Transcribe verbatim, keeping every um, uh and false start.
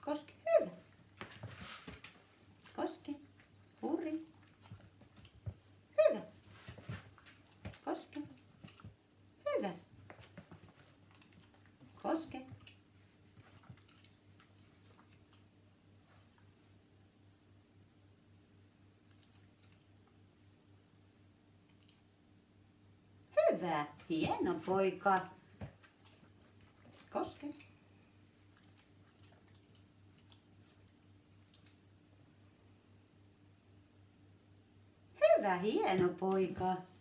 Koske, hyvä. Koske, hurri. Hyvä. Koske, hyvä. Koske. Hyvä, hieno poika. Koske. Hyvä, hieno poika.